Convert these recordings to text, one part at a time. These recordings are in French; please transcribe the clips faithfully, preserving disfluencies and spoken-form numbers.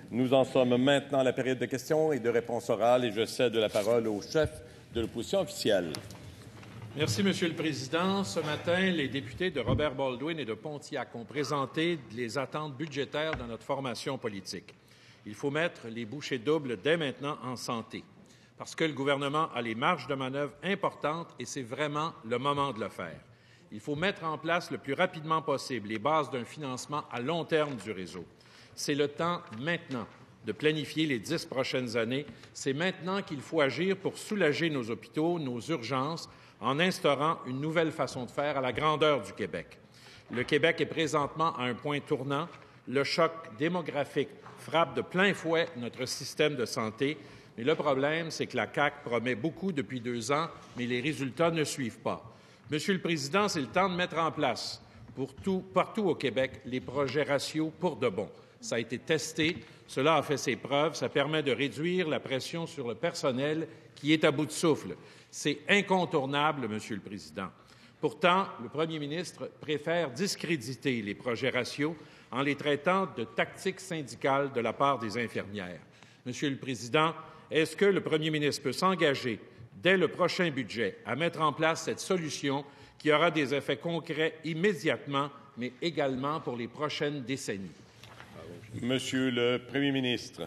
Nous en sommes maintenant à la période de questions et de réponses orales et je cède la parole au chef de l'opposition officielle. Merci, Monsieur le Président. Ce matin, les députés de Robert Baldwin et de Pontiac ont présenté les attentes budgétaires de notre formation politique. Il faut mettre les bouchées doubles dès maintenant en santé, parce que le gouvernement a les marges de manœuvre importantes et c'est vraiment le moment de le faire. Il faut mettre en place le plus rapidement possible les bases d'un financement à long terme du réseau. C'est le temps maintenant de planifier les dix prochaines années. C'est maintenant qu'il faut agir pour soulager nos hôpitaux, nos urgences, en instaurant une nouvelle façon de faire à la grandeur du Québec. Le Québec est présentement à un point tournant. Le choc démographique frappe de plein fouet notre système de santé. Mais le problème, c'est que la C A Q promet beaucoup depuis deux ans, mais les résultats ne suivent pas. Monsieur le Président, c'est le temps de mettre en place pour tout, partout au Québec les projets ratios pour de bon. Ça a été testé, cela a fait ses preuves, ça permet de réduire la pression sur le personnel qui est à bout de souffle. C'est incontournable, Monsieur le Président. Pourtant, le Premier ministre préfère discréditer les projets ratios en les traitant de tactiques syndicales de la part des infirmières. Monsieur le Président, est-ce que le Premier ministre peut s'engager dès le prochain budget à mettre en place cette solution qui aura des effets concrets immédiatement, mais également pour les prochaines décennies? Monsieur le Premier ministre.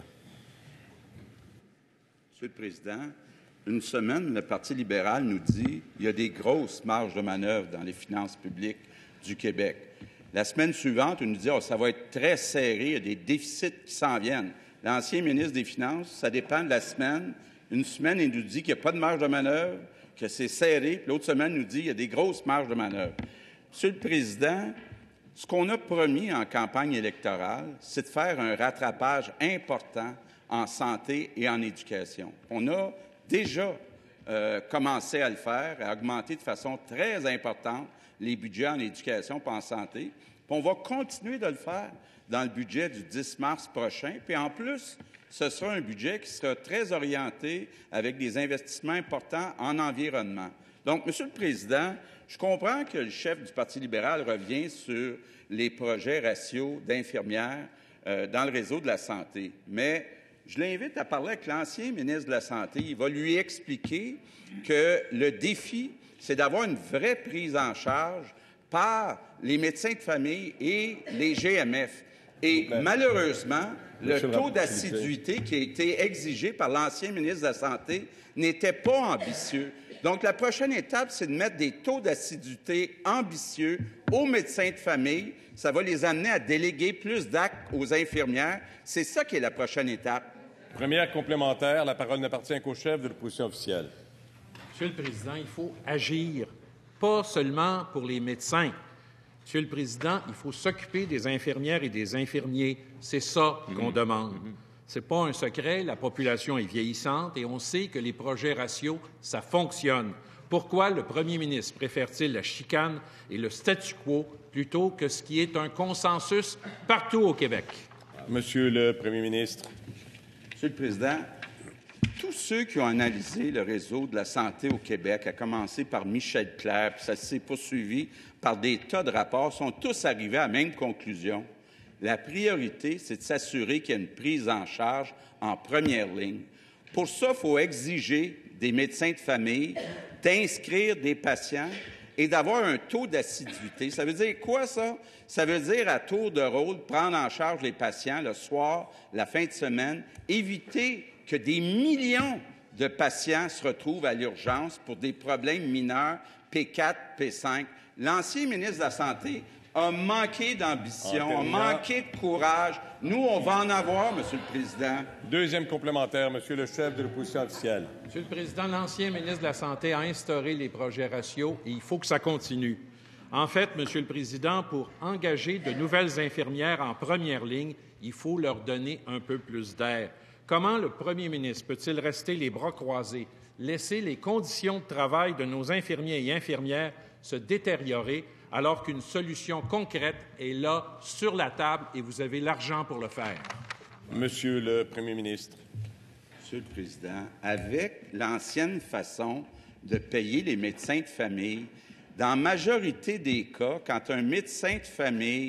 Monsieur le Président, une semaine, le Parti libéral nous dit qu'il y a des grosses marges de manœuvre dans les finances publiques du Québec. La semaine suivante, il nous dit oh, ça va être très serré, il y a des déficits qui s'en viennent. L'ancien ministre des Finances, ça dépend de la semaine. Une semaine, il nous dit qu'il n'y a pas de marge de manœuvre, que c'est serré. Puis l'autre semaine, il nous dit qu'il y a des grosses marges de manœuvre. Monsieur le Président, ce qu'on a promis en campagne électorale, c'est de faire un rattrapage important en santé et en éducation. On a déjà euh, commencé à le faire, à augmenter de façon très importante les budgets en éducation et en santé. Puis on va continuer de le faire dans le budget du dix mars prochain. Puis en plus, ce sera un budget qui sera très orienté avec des investissements importants en environnement. Donc, Monsieur le Président, je comprends que le chef du Parti libéral revient sur les projets ratios d'infirmières euh, dans le réseau de la santé, mais je l'invite à parler avec l'ancien ministre de la Santé. Il va lui expliquer que le défi, c'est d'avoir une vraie prise en charge par les médecins de famille et les G M F. Et malheureusement, le taux d'assiduité qui a été exigé par l'ancien ministre de la Santé n'était pas ambitieux. Donc, la prochaine étape, c'est de mettre des taux d'assiduité ambitieux aux médecins de famille. Ça va les amener à déléguer plus d'actes aux infirmières. C'est ça qui est la prochaine étape. Première complémentaire, la parole n'appartient qu'au chef de l'opposition officielle. Monsieur le Président, il faut agir, pas seulement pour les médecins. Monsieur le Président, il faut s'occuper des infirmières et des infirmiers. C'est ça qu'on mmh. demande. Mmh. Ce n'est pas un secret, la population est vieillissante et on sait que les projets ratios, ça fonctionne. Pourquoi le premier ministre préfère-t-il la chicane et le statu quo plutôt que ce qui est un consensus partout au Québec? Monsieur le Premier ministre. Monsieur le Président, tous ceux qui ont analysé le réseau de la santé au Québec, à commencer par Michel Clair, puis ça s'est poursuivi par des tas de rapports, sont tous arrivés à la même conclusion. La priorité, c'est de s'assurer qu'il y a une prise en charge en première ligne. Pour ça, il faut exiger des médecins de famille d'inscrire des patients et d'avoir un taux d'assiduité. Ça veut dire quoi, ça? Ça veut dire, à tour de rôle, prendre en charge les patients le soir, la fin de semaine, éviter que des millions de patients se retrouvent à l'urgence pour des problèmes mineurs P quatre, P cinq. L'ancien ministre de la Santé a manqué d'ambition, a manqué de courage. Nous, on va en avoir, Monsieur le Président. Deuxième complémentaire, Monsieur le chef de l'opposition officielle. Monsieur le Président, l'ancien ministre de la Santé a instauré les projets ratios et il faut que ça continue. En fait, Monsieur le Président, pour engager de nouvelles infirmières en première ligne, il faut leur donner un peu plus d'air. Comment le premier ministre peut-il rester les bras croisés, laisser les conditions de travail de nos infirmiers et infirmières se détériorer alors qu'une solution concrète est là, sur la table, et vous avez l'argent pour le faire? Monsieur le Premier ministre. Monsieur le Président, avec l'ancienne façon de payer les médecins de famille, dans la majorité des cas, quand un médecin de famille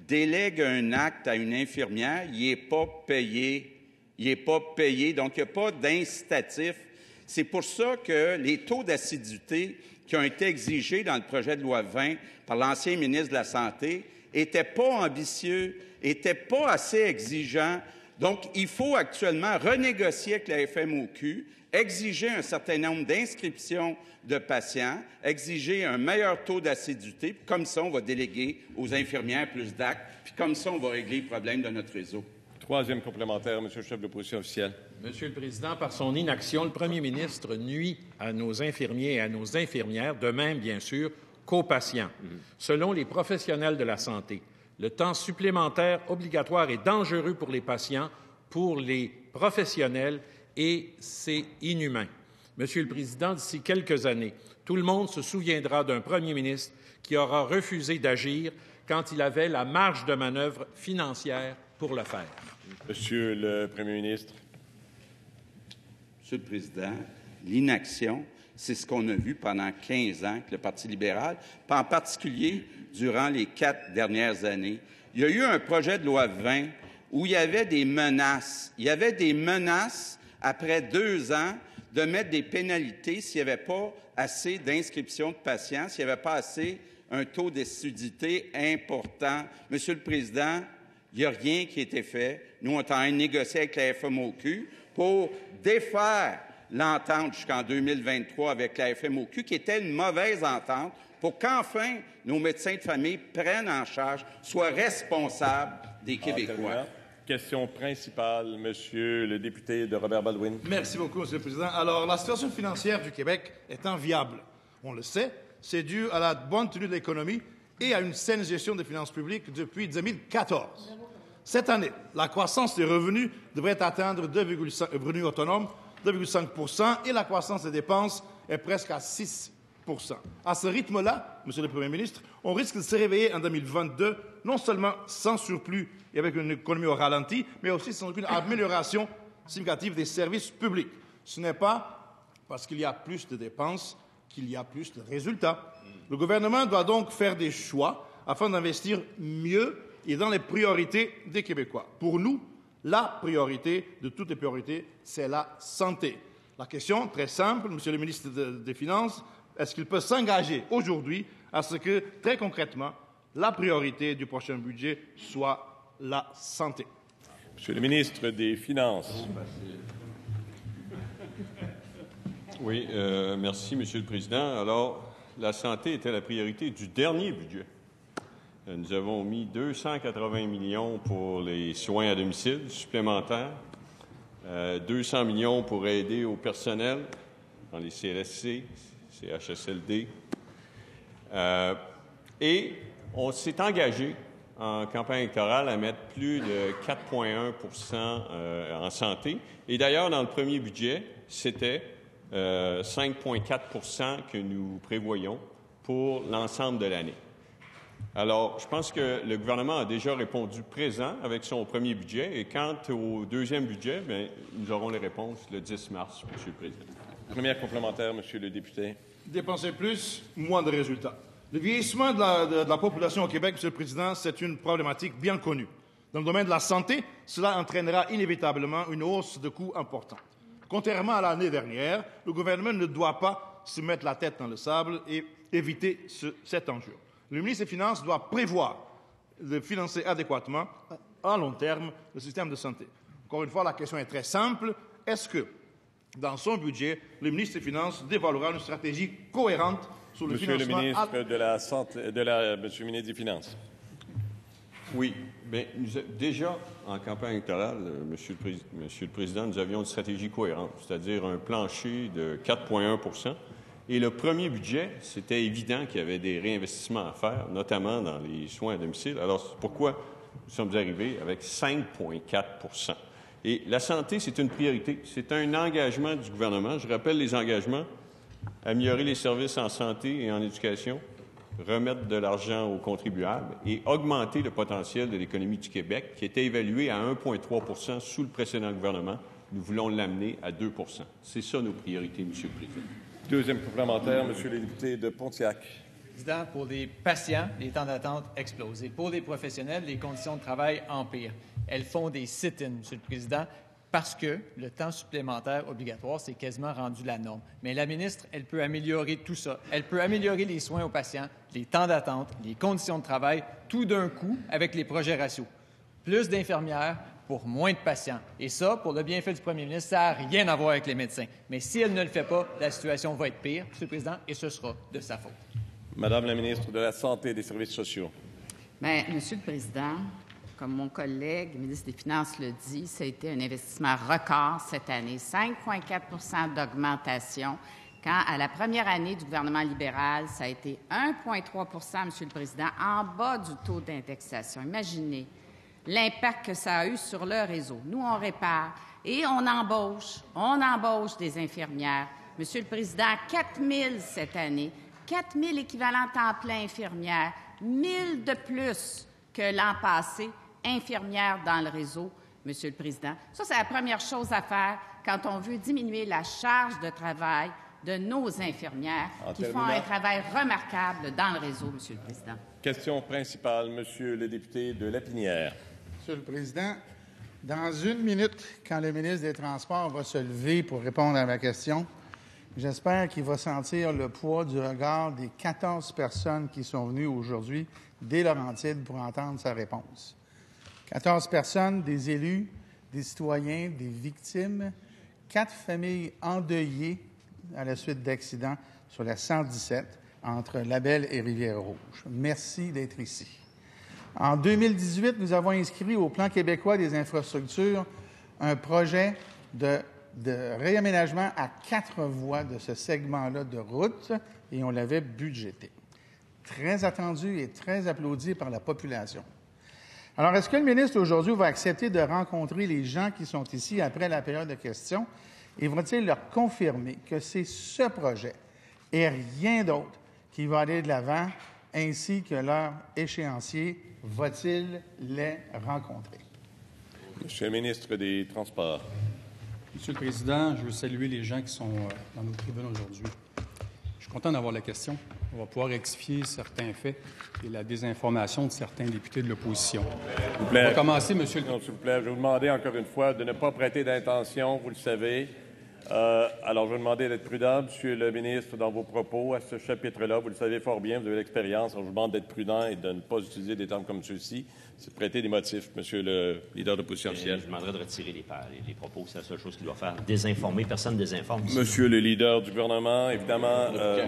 délègue un acte à une infirmière, il n'est pas payé. Il n'est pas payé, donc il n'y a pas d'incitatif. C'est pour ça que les taux d'assiduité qui ont été exigés dans le projet de loi vingt par l'ancien ministre de la Santé n'étaient pas ambitieux, n'étaient pas assez exigeants. Donc, il faut actuellement renégocier avec la F M O Q, exiger un certain nombre d'inscriptions de patients, exiger un meilleur taux d'assiduité, puis comme ça, on va déléguer aux infirmières plus d'actes, puis comme ça, on va régler les problèmes de notre réseau. Troisième complémentaire, Monsieur le chef de l'opposition officielle. Monsieur le Président, par son inaction, le premier ministre nuit à nos infirmiers et à nos infirmières, de même, bien sûr, qu'aux patients. Mmh. Selon les professionnels de la santé, le temps supplémentaire obligatoire est dangereux pour les patients, pour les professionnels, et c'est inhumain. Monsieur le Président, d'ici quelques années, tout le monde se souviendra d'un premier ministre qui aura refusé d'agir quand il avait la marge de manœuvre financière pour le faire. Monsieur le Premier ministre. Monsieur le Président, l'inaction, c'est ce qu'on a vu pendant quinze ans avec le Parti libéral, en particulier durant les quatre dernières années. Il y a eu un projet de loi vingt où il y avait des menaces. Il y avait des menaces, après deux ans, de mettre des pénalités s'il n'y avait pas assez d'inscriptions de patients, s'il n'y avait pas assez un taux d'assiduité important. Monsieur le Président, il n'y a rien qui a été fait. Nous, on est en train de négocier avec la F M O Q pour défaire l'entente jusqu'en deux mille vingt-trois avec la F M O Q, qui était une mauvaise entente, pour qu'enfin nos médecins de famille prennent en charge, soient responsables des Québécois. Question principale, Monsieur le député de Robert Baldwin. Merci beaucoup, Monsieur le Président. Alors, la situation financière du Québec est inviable. On le sait, c'est dû à la bonne tenue de l'économie et à une saine gestion des finances publiques depuis deux mille quatorze. Cette année, la croissance des revenus devrait atteindre deux virgule cinq revenus autonomes, deux virgule cinq pour cent et la croissance des dépenses est presque à six pour cent. À ce rythme-là, Monsieur le Premier ministre, on risque de se réveiller en deux mille vingt-deux, non seulement sans surplus et avec une économie au ralenti, mais aussi sans aucune amélioration significative des services publics. Ce n'est pas parce qu'il y a plus de dépenses qu'il y a plus de résultats. Le gouvernement doit donc faire des choix afin d'investir mieux et dans les priorités des Québécois. Pour nous, la priorité de toutes les priorités, c'est la santé. La question, très simple, Monsieur le ministre des Finances, est-ce qu'il peut s'engager aujourd'hui à ce que, très concrètement, la priorité du prochain budget soit la santé? Monsieur le ministre des Finances. Oui, euh, merci, Monsieur le Président. Alors, la santé était la priorité du dernier budget. Nous avons mis deux cent quatre-vingts millions pour les soins à domicile supplémentaires, euh, deux cents millions pour aider au personnel dans les C L S C, C H S L D. Euh, et on s'est engagé en campagne électorale à mettre plus de quatre virgule un pour cent euh, en santé. Et d'ailleurs, dans le premier budget, c'était euh, cinq virgule quatre pour cent que nous prévoyons pour l'ensemble de l'année. Alors, je pense que le gouvernement a déjà répondu présent avec son premier budget. Et quant au deuxième budget, bien, nous aurons les réponses le dix mars, Monsieur le Président. Première complémentaire, Monsieur le député. Dépenser plus, moins de résultats. Le vieillissement de la, de, de la population au Québec, Monsieur le Président, c'est une problématique bien connue. Dans le domaine de la santé, cela entraînera inévitablement une hausse de coûts importante. Contrairement à l'année dernière, le gouvernement ne doit pas se mettre la tête dans le sable et éviter ce, cet enjeu. Le ministre des Finances doit prévoir de financer adéquatement, à long terme, le système de santé. Encore une fois, la question est très simple. Est-ce que, dans son budget, le ministre des Finances dévoilera une stratégie cohérente sur le Monsieur financement... le ministre à... de la Santé, de la, Monsieur le ministre des Finances. Oui. Bien, nous, déjà, en campagne électorale, Monsieur le, Pré... Monsieur le Président, nous avions une stratégie cohérente, c'est-à-dire un plancher de quatre virgule un pour cent. Et le premier budget, c'était évident qu'il y avait des réinvestissements à faire, notamment dans les soins à domicile. Alors, c'est pourquoi nous sommes arrivés avec cinq virgule quatre pour cent. Et la santé, c'est une priorité. C'est un engagement du gouvernement. Je rappelle les engagements. Améliorer les services en santé et en éducation, remettre de l'argent aux contribuables et augmenter le potentiel de l'économie du Québec, qui était évalué à un virgule trois pour cent sous le précédent gouvernement. Nous voulons l'amener à deux pour cent. C'est ça nos priorités, Monsieur le Président. Deuxième complémentaire, Monsieur le député de Pontiac. Président. Pour les patients, les temps d'attente explosent. Et pour les professionnels, les conditions de travail empirent. Elles font des sit-ins, Monsieur le Président, parce que le temps supplémentaire obligatoire, c'est quasiment rendu la norme. Mais la ministre, elle peut améliorer tout ça. Elle peut améliorer les soins aux patients, les temps d'attente, les conditions de travail, tout d'un coup avec les projets ratios. Plus d'infirmières pour moins de patients. Et ça, pour le bienfait du premier ministre, ça n'a rien à voir avec les médecins. Mais si elle ne le fait pas, la situation va être pire, Monsieur le Président, et ce sera de sa faute. Madame la ministre de la Santé et des Services sociaux. Bien, Monsieur le Président, comme mon collègue, le ministre des Finances le dit, ça a été un investissement record cette année, cinq virgule quatre pour cent d'augmentation, quand à la première année du gouvernement libéral, ça a été un virgule trois pour cent, Monsieur le Président, en bas du taux d'indexation. Imaginez l'impact que ça a eu sur le réseau. Nous, on répare et on embauche, on embauche des infirmières. Monsieur le Président, quatre mille cette année, quatre mille équivalents temps plein infirmières, mille de plus que l'an passé, infirmières dans le réseau, Monsieur le Président. Ça, c'est la première chose à faire quand on veut diminuer la charge de travail de nos infirmières en qui terminant. font un travail remarquable dans le réseau, Monsieur le Président. Question principale, Monsieur le député de Lapinière. Monsieur le Président, dans une minute, quand le ministre des Transports va se lever pour répondre à ma question, j'espère qu'il va sentir le poids du regard des quatorze personnes qui sont venues aujourd'hui des Laurentides pour entendre sa réponse. quatorze personnes, des élus, des citoyens, des victimes, quatre familles endeuillées à la suite d'accidents sur la cent dix-sept entre Labelle et Rivière-Rouge. Merci d'être ici. En deux mille dix-huit, nous avons inscrit au Plan québécois des infrastructures un projet de, de réaménagement à quatre voies de ce segment-là de route et on l'avait budgété. Très attendu et très applaudi par la population. Alors, est-ce que le ministre, aujourd'hui, va accepter de rencontrer les gens qui sont ici après la période de questions et va-t-il leur confirmer que c'est ce projet et rien d'autre qui va aller de l'avant, ainsi que leur échéancier, va-t-il les rencontrer? Monsieur le ministre des Transports. Monsieur le Président, je veux saluer les gens qui sont dans nos tribunes aujourd'hui. Je suis content d'avoir la question. On va pouvoir rectifier certains faits et la désinformation de certains députés de l'opposition. S'il vous plaît. On va commencer, Monsieur le Président. S'il vous plaît, je vais vous demander encore une fois de ne pas prêter d'intention, vous le savez. Euh, alors, je vais vous demander d'être prudent, Monsieur le ministre, dans vos propos à ce chapitre-là. Vous le savez fort bien, vous avez l'expérience. Alors, je vous demande d'être prudent et de ne pas utiliser des termes comme ceux-ci. C'est de prêter des motifs, Monsieur le leader de l'opposition officielle. Je demanderai de retirer les, les, les propos. C'est la seule chose qu'il doit faire. Désinformer. Personne ne désinforme. Monsieur le leader du gouvernement, évidemment... Euh...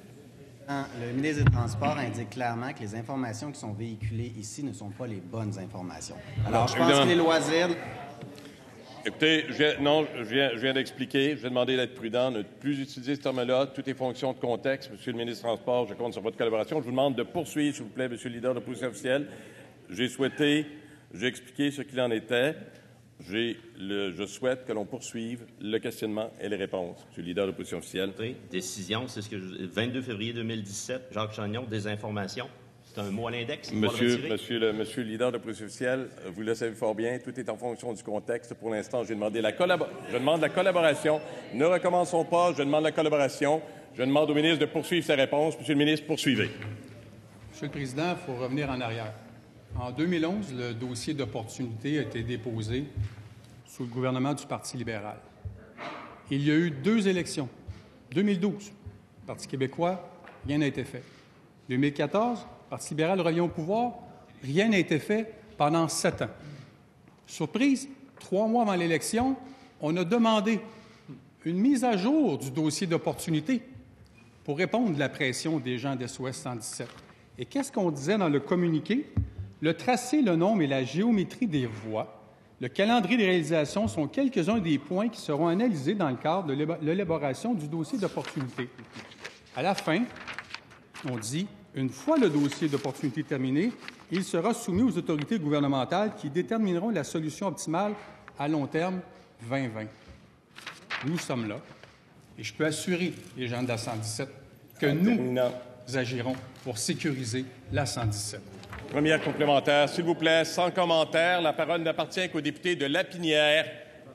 Le ministre des Transports indique clairement que les informations qui sont véhiculées ici ne sont pas les bonnes informations. Alors, je pense évidemment. que les loisirs... Écoutez, je viens, non, je viens, je viens d'expliquer. Je vais demander d'être prudent, de ne plus utiliser ce terme-là. Tout est fonction de contexte. Monsieur le ministre des Transports, je compte sur votre collaboration. Je vous demande de poursuivre, s'il vous plaît, Monsieur le leader de l'opposition officielle. J'ai souhaité, j'ai expliqué ce qu'il en était. J'ai le, je souhaite que l'on poursuive le questionnement et les réponses. Monsieur le leader de l'opposition officielle. Décision, c'est ce que je... vingt-deux février deux mille dix-sept, Jacques Chagnon, désinformation. C'est un mot à l'index. Monsieur, monsieur, le, monsieur le leader de l'opposition officielle, vous le savez fort bien, tout est en fonction du contexte. Pour l'instant, j'ai demandé la collabo- je demande la collaboration. Ne recommençons pas, je demande la collaboration. Je demande au ministre de poursuivre sa réponse. Monsieur le ministre, poursuivez. Monsieur le Président, il faut revenir en arrière. En deux mille onze, le dossier d'opportunité a été déposé sous le gouvernement du Parti libéral. Il y a eu deux élections. deux mille douze, Parti québécois, rien n'a été fait. deux mille quatorze, Parti libéral revient au pouvoir, rien n'a été fait pendant sept ans. Surprise, trois mois avant l'élection, on a demandé une mise à jour du dossier d'opportunité pour répondre à la pression des gens d'S O S cent dix-sept. Et qu'est-ce qu'on disait dans le communiqué? Le tracé, le nombre et la géométrie des voies, le calendrier des réalisations sont quelques-uns des points qui seront analysés dans le cadre de l'élaboration du dossier d'opportunité. À la fin, on dit, une fois le dossier d'opportunité terminé, il sera soumis aux autorités gouvernementales qui détermineront la solution optimale à long terme vingt vingt. Nous sommes là et je peux assurer les gens de la cent dix-sept que nous agirons pour sécuriser la cent dix-sept. Première complémentaire, s'il vous plaît, sans commentaire. La parole n'appartient qu'au député de Lapinière.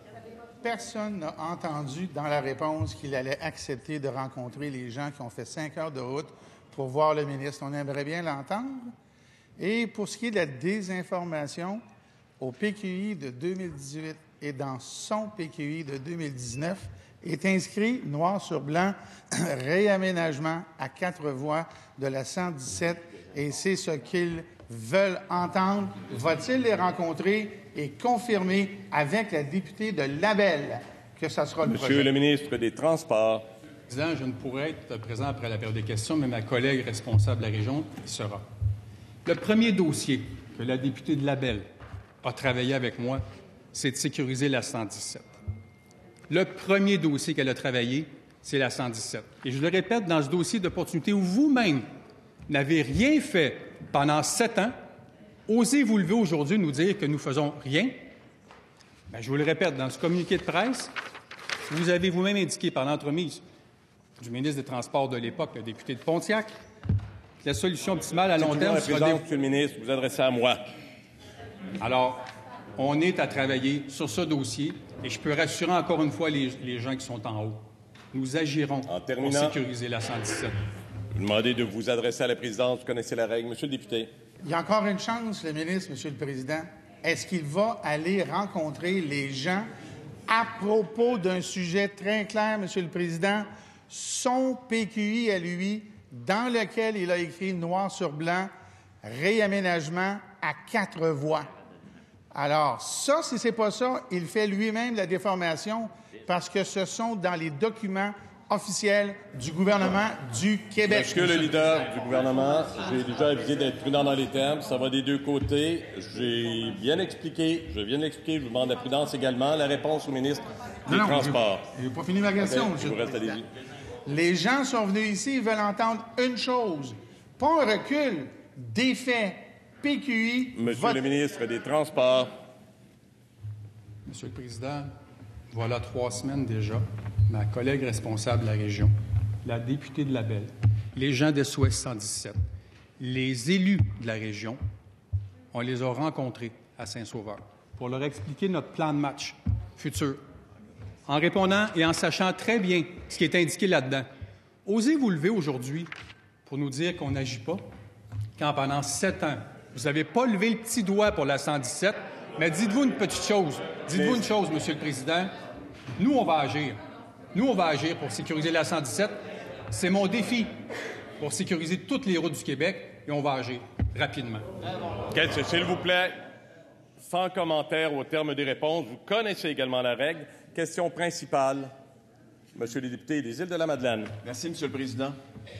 Personne n'a entendu dans la réponse qu'il allait accepter de rencontrer les gens qui ont fait cinq heures de route pour voir le ministre. On aimerait bien l'entendre. Et pour ce qui est de la désinformation, au P Q I de deux mille dix-huit et dans son P Q I de deux mille dix-neuf, est inscrit noir sur blanc réaménagement à quatre voies de la cent dix-sept, et c'est ce qu'ils veulent entendre. Va-t-il les rencontrer et confirmer avec la députée de Labelle que ça sera le Monsieur projet? le ministre des Transports. Président, je ne pourrai être présent après la période des questions, mais ma collègue responsable de la région y sera. Le premier dossier que la députée de Labelle a travaillé avec moi, c'est de sécuriser la cent dix-sept. Le premier dossier qu'elle a travaillé, c'est la cent dix-sept. Et je le répète, dans ce dossier d'opportunité où vous-même n'avez rien fait pendant sept ans, osez-vous lever aujourd'hui et nous dire que nous faisons rien? Bien, je vous le répète, dans ce communiqué de presse, vous avez vous-même indiqué par l'entremise du ministre des Transports de l'époque, le député de Pontiac, que la solution optimale à long terme sera... Dé... Monsieur le ministre, vous adressez à moi. Alors, on est à travailler sur ce dossier et je peux rassurer encore une fois les, les gens qui sont en haut. Nous agirons en terminant, pour sécuriser la cent dix-sept. Vous demandez de vous adresser à la présidence. Vous connaissez la règle. Monsieur le député. Il y a encore une chance, le ministre, Monsieur le Président. Est-ce qu'il va aller rencontrer les gens à propos d'un sujet très clair, Monsieur le Président, son P Q I à lui, dans lequel il a écrit noir sur blanc « Réaménagement à quatre voies ». Alors, ça, si c'est pas ça, il fait lui-même la déformation parce que ce sont dans les documents officiels du gouvernement du Québec. Monsieur le leader du gouvernement, j'ai déjà avisé d'être prudent dans les termes. Ça va des deux côtés. J'ai bien expliqué. Je viens de l'expliquer. Je vous demande la prudence également. La réponse au ministre des non, Transports. Je n'ai pas fini ma question, okay, monsieur je vous le reste, Président. Les gens sont venus ici, ils veulent entendre une chose. Pas un recul, des faits. P Q I... Monsieur vote... le ministre des Transports. Monsieur le Président, voilà trois semaines déjà, ma collègue responsable de la région, la députée de Labelle, les gens de S O S cent dix-sept, les élus de la région, on les a rencontrés à Saint-Sauveur pour leur expliquer notre plan de match futur, en répondant et en sachant très bien ce qui est indiqué là-dedans. Osez-vous lever aujourd'hui pour nous dire qu'on n'agit pas, quand pendant sept ans, vous n'avez pas levé le petit doigt pour la cent dix-sept, mais dites-vous une petite chose. Dites-vous une chose, Monsieur le Président. Nous, on va agir. Nous, on va agir pour sécuriser la cent dix-sept. C'est mon défi pour sécuriser toutes les routes du Québec et on va agir rapidement. Okay, s'il vous plaît, sans commentaire au terme des réponses. Vous connaissez également la règle. Question principale. Monsieur le député des Îles-de-la-Madeleine. Merci, Monsieur le Président.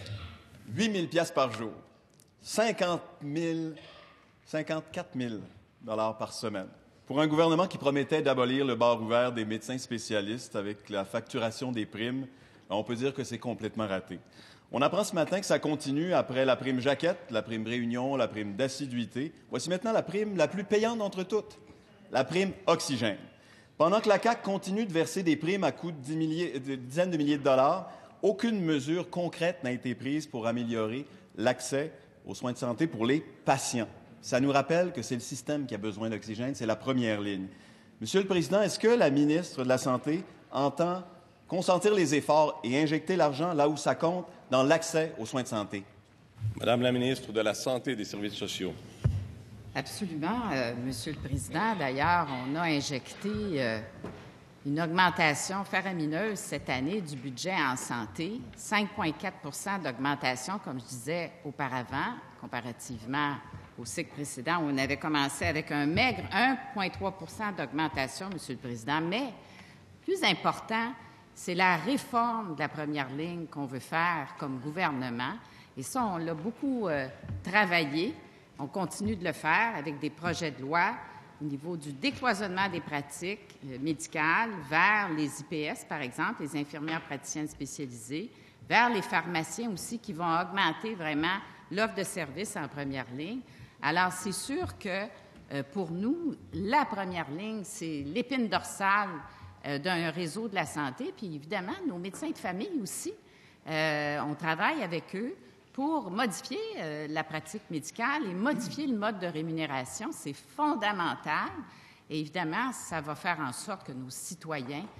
huit mille dollars par jour. cinquante mille, cinquante-quatre mille dollars par semaine. Pour un gouvernement qui promettait d'abolir le bar ouvert des médecins spécialistes avec la facturation des primes, on peut dire que c'est complètement raté. On apprend ce matin que ça continue après la prime jaquette, la prime réunion, la prime d'assiduité. Voici maintenant la prime la plus payante d'entre toutes, la prime oxygène. Pendant que la C A Q continue de verser des primes à coût de, dix milliers, de dizaines de milliers de dollars, aucune mesure concrète n'a été prise pour améliorer l'accès aux soins de santé pour les patients. Ça nous rappelle que c'est le système qui a besoin d'oxygène, c'est la première ligne. Monsieur le Président, est-ce que la ministre de la Santé entend consentir les efforts et injecter l'argent là où ça compte dans l'accès aux soins de santé? Madame la ministre de la Santé et des Services sociaux. Absolument, euh, Monsieur le Président. D'ailleurs, on a injecté euh, une augmentation faramineuse cette année du budget en santé, cinq virgule quatre pour cent d'augmentation, comme je disais auparavant, comparativement au cycle précédent où on avait commencé avec un maigre un virgule trois pour cent d'augmentation, Monsieur le Président. Mais plus important, c'est la réforme de la première ligne qu'on veut faire comme gouvernement. Et ça, on l'a beaucoup euh, travaillé. On continue de le faire avec des projets de loi au niveau du décloisonnement des pratiques euh, médicales vers les I P S, par exemple, les infirmières praticiennes spécialisées, vers les pharmaciens aussi qui vont augmenter vraiment l'offre de services en première ligne. Alors, c'est sûr que euh, pour nous, la première ligne, c'est l'épine dorsale euh, d'un réseau de la santé. Puis évidemment, nos médecins de famille aussi, euh, on travaille avec eux pour modifier euh, la pratique médicale et modifier le mode de rémunération. C'est fondamental. Et évidemment, ça va faire en sorte que nos citoyens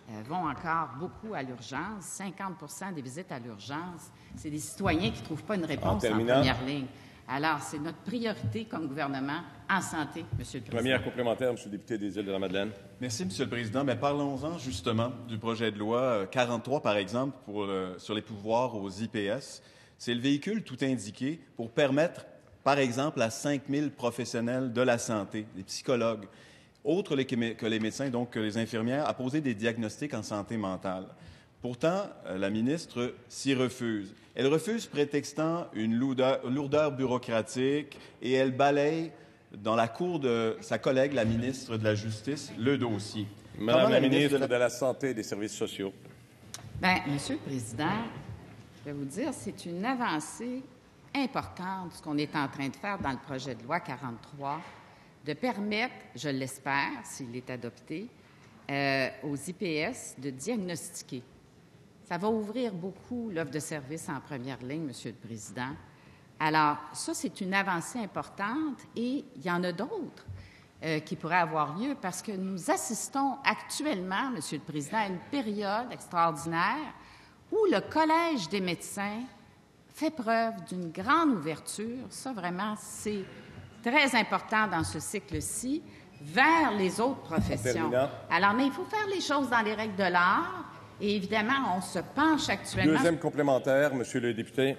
euh, vont encore beaucoup à l'urgence. cinquante pour cent des visites à l'urgence, c'est des citoyens qui ne trouvent pas une réponse en, en première ligne. Alors, c'est notre priorité comme gouvernement en santé, Monsieur le Président. Première complémentaire, Monsieur le député des Îles-de-la-Madeleine. Merci, Monsieur le Président. Mais parlons-en justement du projet de loi quarante-trois, par exemple, pour le, sur les pouvoirs aux I P S. C'est le véhicule tout indiqué pour permettre, par exemple, à cinq mille professionnels de la santé, des psychologues, autres que les médecins, donc que les infirmières, à poser des diagnostics en santé mentale. Pourtant, la ministre s'y refuse. Elle refuse prétextant une lourdeur, lourdeur bureaucratique et elle balaye dans la cour de sa collègue, la ministre de la Justice, le dossier. Madame la, la ministre, ministre de, la... de la Santé et des Services sociaux. Bien, Monsieur le Président, je vais vous dire, c'est une avancée importante, ce qu'on est en train de faire dans le projet de loi quarante-trois, de permettre, je l'espère, s'il est adopté, euh, aux I P S de diagnostiquer. Ça va ouvrir beaucoup l'offre de services en première ligne, Monsieur le Président. Alors, ça, c'est une avancée importante et il y en a d'autres euh, qui pourraient avoir lieu parce que nous assistons actuellement, Monsieur le Président, à une période extraordinaire où le Collège des médecins fait preuve d'une grande ouverture. Ça, vraiment, c'est très important dans ce cycle-ci, vers les autres professions. Alors, mais il faut faire les choses dans les règles de l'art. Et évidemment, on se penche actuellement... Deuxième complémentaire, Monsieur le député.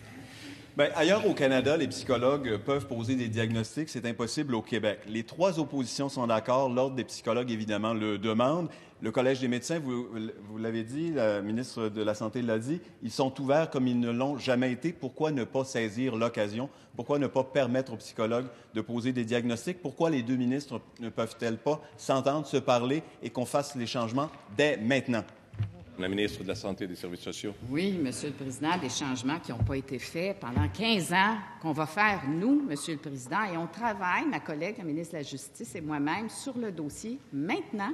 Bien, ailleurs au Canada, les psychologues peuvent poser des diagnostics. C'est impossible au Québec. Les trois oppositions sont d'accord. L'Ordre des psychologues, évidemment, le demande. Le Collège des médecins, vous, vous l'avez dit, la ministre de la Santé l'a dit, ils sont ouverts comme ils ne l'ont jamais été. Pourquoi ne pas saisir l'occasion? Pourquoi ne pas permettre aux psychologues de poser des diagnostics? Pourquoi les deux ministres ne peuvent-elles pas s'entendre, se parler et qu'on fasse les changements dès maintenant? La ministre de la Santé et des Services sociaux. Oui, Monsieur le Président, des changements qui n'ont pas été faits pendant quinze ans, qu'on va faire, nous, Monsieur le Président, et on travaille, ma collègue, la ministre de la Justice et moi-même, sur le dossier maintenant.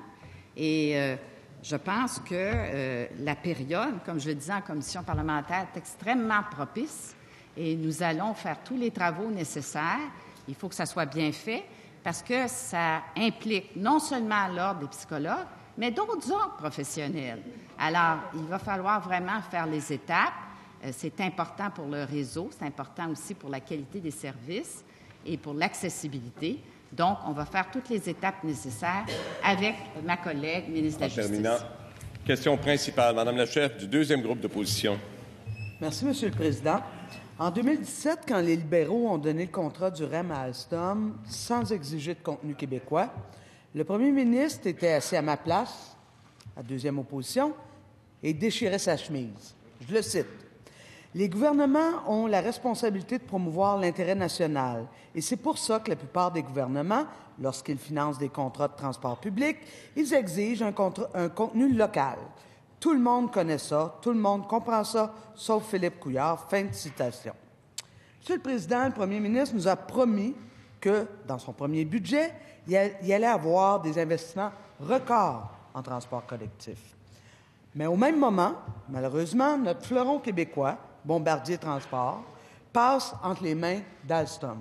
Et euh, je pense que euh, la période, comme je le disais en commission parlementaire, est extrêmement propice et nous allons faire tous les travaux nécessaires. Il faut que ça soit bien fait parce que ça implique non seulement l'Ordre des psychologues, mais d'autres ordres professionnels. Alors, il va falloir vraiment faire les étapes. Euh, c'est important pour le réseau, c'est important aussi pour la qualité des services et pour l'accessibilité. Donc, on va faire toutes les étapes nécessaires avec ma collègue, ministre de la Justice. Terminant. Question principale, Madame la chef du deuxième groupe d'opposition. Merci, Monsieur le Président. En deux mille dix-sept, quand les libéraux ont donné le contrat du R E M à Alstom sans exiger de contenu québécois, le premier ministre était assis à ma place, à deuxième opposition, et déchirait sa chemise. Je le cite. « Les gouvernements ont la responsabilité de promouvoir l'intérêt national et c'est pour ça que la plupart des gouvernements, lorsqu'ils financent des contrats de transport public, ils exigent un, contra- un contenu local. Tout le monde connaît ça, tout le monde comprend ça, sauf Philippe Couillard. » Fin de citation. Monsieur le Président, le premier ministre nous a promis que, dans son premier budget, il allait avoir des investissements records en transport collectif. Mais au même moment, malheureusement, notre fleuron québécois, Bombardier Transport, passe entre les mains d'Alstom.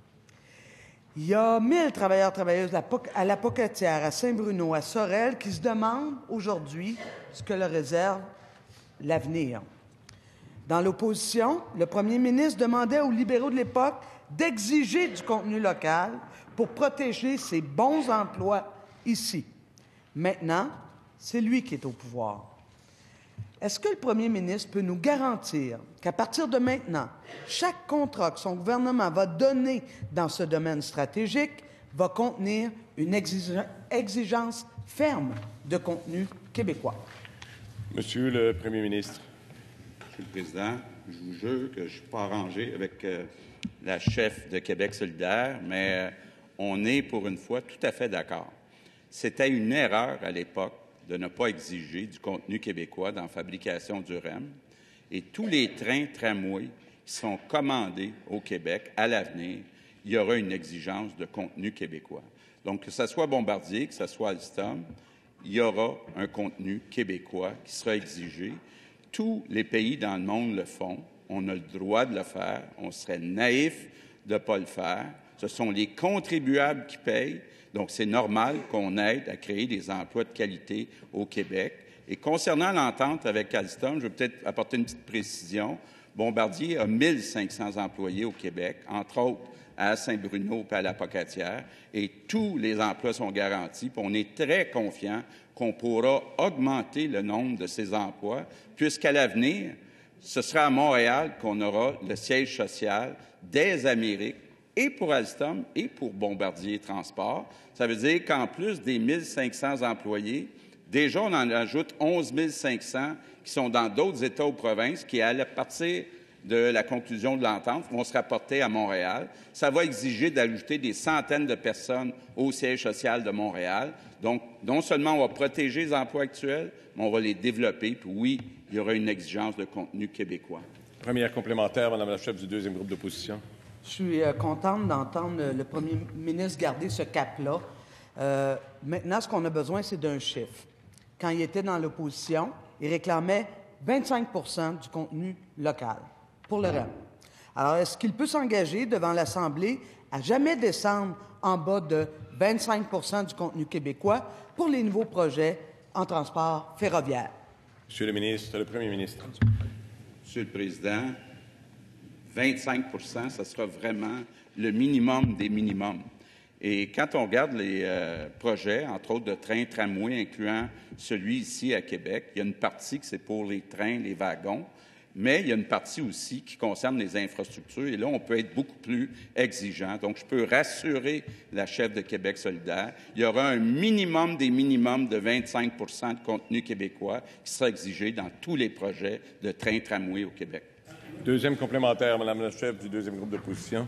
Il y a mille travailleurs travailleuses à la Pocatière, à Saint-Bruno, à Sorel, qui se demandent aujourd'hui ce que leur réserve l'avenir. Dans l'opposition, le premier ministre demandait aux libéraux de l'époque d'exiger du contenu local pour protéger ses bons emplois ici. Maintenant, c'est lui qui est au pouvoir. Est-ce que le premier ministre peut nous garantir qu'à partir de maintenant, chaque contrat que son gouvernement va donner dans ce domaine stratégique va contenir une exigence ferme de contenu québécois? Monsieur le Premier ministre. Monsieur le Président, je vous jure que je ne suis pas arrangé avec euh, la chef de Québec solidaire, mais euh, on est pour une fois tout à fait d'accord. C'était une erreur à l'époque de ne pas exiger du contenu québécois dans la fabrication du R E M. Et tous les trains tramways qui sont commandés au Québec, à l'avenir, il y aura une exigence de contenu québécois. Donc, que ce soit Bombardier, que ce soit Alstom, il y aura un contenu québécois qui sera exigé. Tous les pays dans le monde le font. On a le droit de le faire. On serait naïf de ne pas le faire. Ce sont les contribuables qui payent. Donc, c'est normal qu'on aide à créer des emplois de qualité au Québec. Et concernant l'entente avec Alstom, je vais peut-être apporter une petite précision. Bombardier a mille cinq cents employés au Québec, entre autres à Saint-Bruno et à la Pocatière, et tous les emplois sont garantis. Puis on est très confiant qu'on pourra augmenter le nombre de ces emplois, puisqu'à l'avenir, ce sera à Montréal qu'on aura le siège social des Amériques, et pour Alstom et pour Bombardier Transport. Ça veut dire qu'en plus des mille cinq cents employés, déjà on en ajoute onze mille cinq cents qui sont dans d'autres États ou provinces qui, à partir de la conclusion de l'entente, vont se rapporter à Montréal. Ça va exiger d'ajouter des centaines de personnes au siège social de Montréal. Donc, non seulement on va protéger les emplois actuels, mais on va les développer. Puis oui, il y aura une exigence de contenu québécois. Première complémentaire, Mme la chef du deuxième groupe d'opposition. Je suis euh, contente d'entendre le premier ministre garder ce cap-là. Euh, maintenant, ce qu'on a besoin, c'est d'un chiffre. Quand il était dans l'opposition, il réclamait vingt-cinq pour cent du contenu local pour le R E M. Alors, est-ce qu'il peut s'engager devant l'Assemblée à jamais descendre en bas de vingt-cinq pour cent du contenu québécois pour les nouveaux projets en transport ferroviaire? Monsieur le ministre, le premier ministre. Monsieur le Président, vingt-cinq pour cent, ce sera vraiment le minimum des minimums. Et quand on regarde les euh, projets, entre autres de trains tramway, incluant celui ici à Québec, il y a une partie qui c'est pour les trains, les wagons, mais il y a une partie aussi qui concerne les infrastructures. Et là, on peut être beaucoup plus exigeant. Donc, je peux rassurer la chef de Québec solidaire. Il y aura un minimum des minimums de vingt-cinq pour cent de contenu québécois qui sera exigé dans tous les projets de trains tramway au Québec. Deuxième complémentaire, Mme la chef du deuxième groupe d'opposition.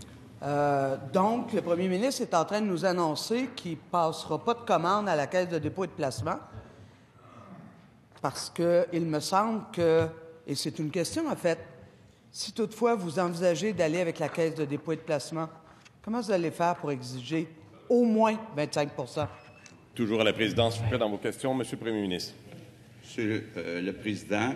Euh, donc, le premier ministre est en train de nous annoncer qu'il ne passera pas de commande à la Caisse de dépôt et de placement parce qu'il me semble que, et c'est une question en fait, si toutefois vous envisagez d'aller avec la Caisse de dépôt et de placement, comment vous allez faire pour exiger au moins vingt-cinq pour cent? Toujours à la présidence, s'il vous plaît, dans vos questions. Monsieur le premier ministre. Monsieur euh, le Président,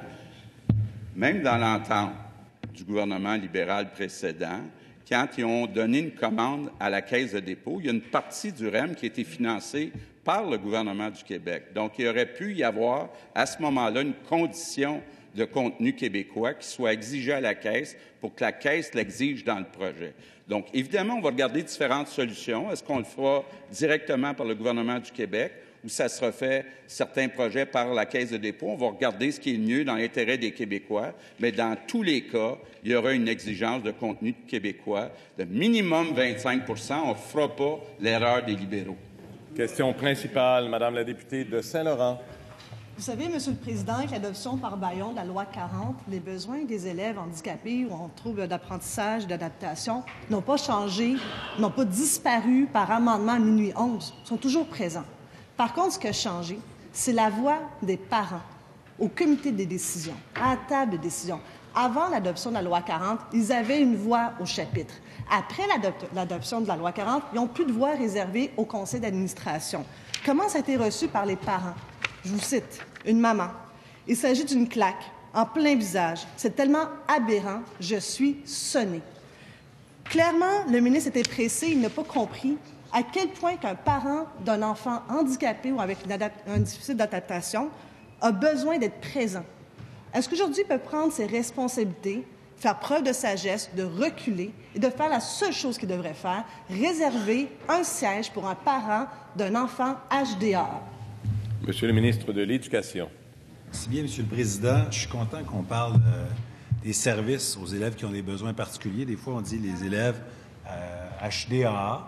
même dans l'entente du gouvernement libéral précédent, quand ils ont donné une commande à la Caisse de dépôt, il y a une partie du R E M qui a été financée par le gouvernement du Québec. Donc, il aurait pu y avoir, à ce moment-là, une condition de contenu québécois qui soit exigée à la Caisse pour que la Caisse l'exige dans le projet. Donc, évidemment, on va regarder différentes solutions. Est-ce qu'on le fera directement par le gouvernement du Québec ou ça sera fait, certains projets, par la Caisse de dépôt? On va regarder ce qui est le mieux dans l'intérêt des Québécois, mais dans tous les cas, il y aura une exigence de contenu québécois de minimum vingt-cinq pour cent. On ne fera pas l'erreur des libéraux. Question principale, Madame la députée de Saint-Laurent. Vous savez, Monsieur le Président, que l'adoption par Bayon de la loi quarante, les besoins des élèves handicapés ou en trouble d'apprentissage et d'adaptation n'ont pas changé, n'ont pas disparu par amendement à minuit onze, sont toujours présents. Par contre, ce qui a changé, c'est la voix des parents au comité des décisions, à la table de décision. Avant l'adoption de la loi quarante, ils avaient une voix au chapitre. Après l'adoption de la loi quarante, ils n'ont plus de voix réservée au conseil d'administration. Comment ça a été reçu par les parents? Je vous cite, une maman. Il s'agit d'une claque en plein visage. C'est tellement aberrant, je suis sonnée. Clairement, le ministre était pressé, il n'a pas compris à quel point qu'un parent d'un enfant handicapé ou avec une un déficit d'adaptation a besoin d'être présent. Est-ce qu'aujourd'hui, il peut prendre ses responsabilités, faire preuve de sagesse, de reculer et de faire la seule chose qu'il devrait faire, réserver un siège pour un parent d'un enfant H D A? Monsieur le ministre de l'Éducation. Merci bien, Monsieur le Président. Je suis content qu'on parle euh, des services aux élèves qui ont des besoins particuliers. Des fois, on dit les élèves euh, H D A A.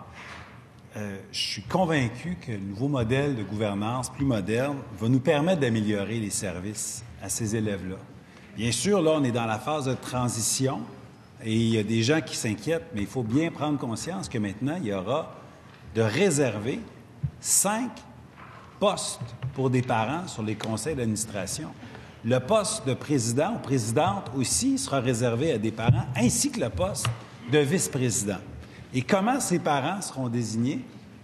Euh, je suis convaincu que le nouveau modèle de gouvernance plus moderne va nous permettre d'améliorer les services à ces élèves-là. Bien sûr, là, on est dans la phase de transition et il y a des gens qui s'inquiètent, mais il faut bien prendre conscience que maintenant, il y aura de réserver cinq postes pour des parents sur les conseils d'administration. Le poste de président ou présidente aussi sera réservé à des parents, ainsi que le poste de vice-président. Et comment ces parents seront désignés?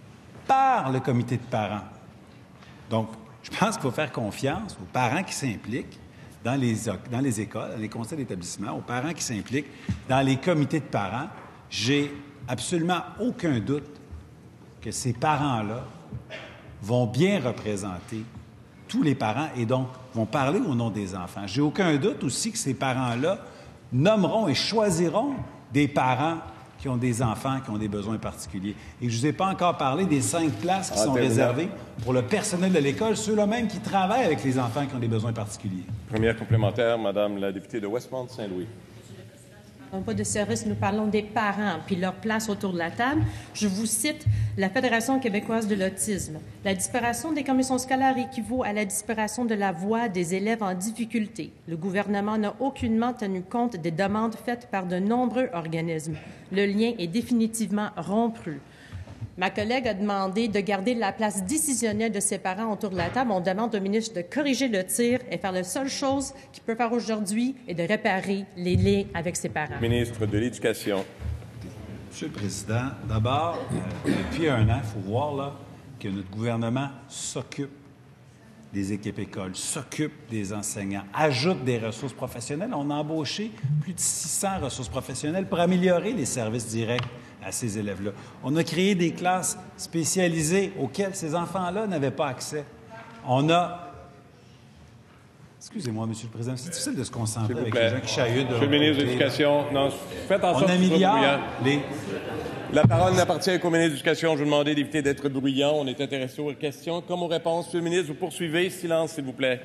Par le comité de parents. Donc, je pense qu'il faut faire confiance aux parents qui s'impliquent dans les, dans les écoles, dans les conseils d'établissement, aux parents qui s'impliquent dans les comités de parents. J'ai absolument aucun doute que ces parents-là vont bien représenter tous les parents et donc vont parler au nom des enfants. J'ai aucun doute aussi que ces parents-là nommeront et choisiront des parents qui ont des enfants, qui ont des besoins particuliers. Et je ne vous ai pas encore parlé des cinq places qui ah, sont réservées pour le personnel de l'école, ceux-là même qui travaillent avec les enfants qui ont des besoins particuliers. Première complémentaire, Madame la députée de Westmount-Saint-Louis. Nous ne parlons pas de services, nous parlons des parents puis leur place autour de la table. Je vous cite la Fédération québécoise de l'autisme. La disparition des commissions scolaires équivaut à la disparition de la voix des élèves en difficulté. Le gouvernement n'a aucunement tenu compte des demandes faites par de nombreux organismes. Le lien est définitivement rompu. Ma collègue a demandé de garder la place décisionnelle de ses parents autour de la table. On demande au ministre de corriger le tir et faire la seule chose qu'il peut faire aujourd'hui est de réparer les liens avec ses parents. Ministre de l'Éducation. Monsieur le Président, d'abord, euh, depuis un an, il faut voir là, que notre gouvernement s'occupe des équipes écoles, s'occupe des enseignants, ajoute des ressources professionnelles. On a embauché plus de six cents ressources professionnelles pour améliorer les services directs à ces élèves-là. On a créé des classes spécialisées auxquelles ces enfants-là n'avaient pas accès. On a... Excusez-moi, Monsieur le Président, c'est difficile de se concentrer avec les gens qui chahutent. Monsieur le ministre de l'Éducation, non, faites en sorte on améliore les... La parole n'appartient qu'au ministre de l'Éducation. Je vous demandais d'éviter d'être bruyant. On est intéressé aux questions comme aux réponses. Monsieur le ministre, vous poursuivez. Silence, s'il vous plaît.